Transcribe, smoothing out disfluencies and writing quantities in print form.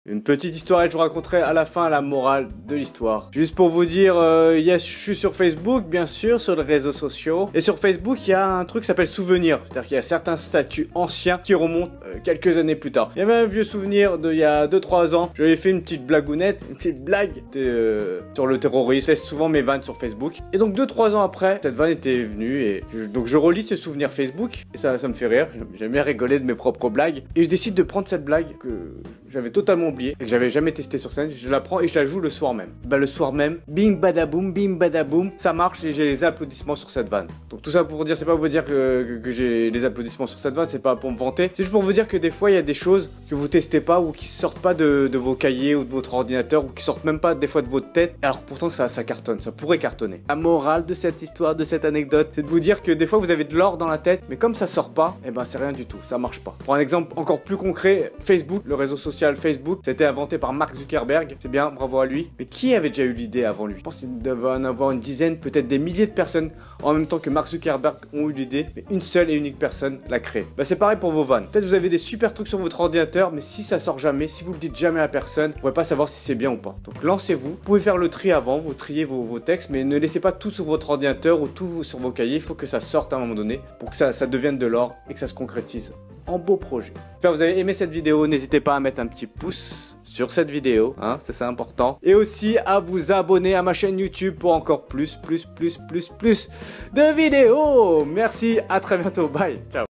Une petite histoire et je vous raconterai à la fin la morale de l'histoire. Juste pour vous dire, je suis sur Facebook, bien sûr, sur les réseaux sociaux. Et sur Facebook, il y a un truc qui s'appelle souvenir. C'est-à-dire qu'il y a certains statuts anciens qui remontent quelques années plus tard. Il y avait un vieux souvenir d'il y a 2-3 ans. J'avais fait une petite blagounette, une petite blague sur le terrorisme. Je laisse souvent mes vannes sur Facebook. Et donc 2-3 ans après, cette vanne était venue et donc je relis ce souvenir Facebook. Et ça me fait rire. J'aime bien rigoler de mes propres blagues. Et je décide de prendre cette blague que j'avais totalement oublié et que j'avais jamais testé sur scène, je la prends et je la joue le soir même. Bah le soir même, bing badaboum, ça marche et j'ai les applaudissements sur cette vanne. Donc tout ça pour vous dire, c'est pas pour vous dire que j'ai les applaudissements sur cette vanne, c'est pas pour me vanter, c'est juste pour vous dire que des fois il y a des choses que vous testez pas ou qui sortent pas de vos cahiers ou de votre ordinateur ou qui sortent même pas des fois de votre tête, alors pourtant ça cartonne, ça pourrait cartonner. La morale de cette histoire, de cette anecdote, c'est de vous dire que des fois vous avez de l'or dans la tête, mais comme ça sort pas, et ben c'est rien du tout, ça marche pas. Pour un exemple encore plus concret, Facebook, le réseau social Facebook, c'était inventé par Mark Zuckerberg, c'est bien, bravo à lui. Mais qui avait déjà eu l'idée avant lui? Je pense qu'il devait en avoir une dizaine, peut-être des milliers de personnes en même temps que Mark Zuckerberg ont eu l'idée, mais une seule et unique personne l'a créé. Bah c'est pareil pour vos vannes. Peut-être vous avez des super trucs sur votre ordinateur, mais si ça sort jamais, si vous le dites jamais à personne, vous pouvez pas savoir si c'est bien ou pas. Donc lancez-vous, vous pouvez faire le tri avant, vous triez vos textes, mais ne laissez pas tout sur votre ordinateur ou tout sur vos cahiers, il faut que ça sorte à un moment donné pour que ça devienne de l'or et que ça se concrétise en beau projet. J'espère que vous avez aimé cette vidéo, n'hésitez pas à mettre un petit pouce sur cette vidéo, hein, c'est important. Et aussi à vous abonner à ma chaîne YouTube pour encore plus de vidéos. Merci, à très bientôt, bye, ciao.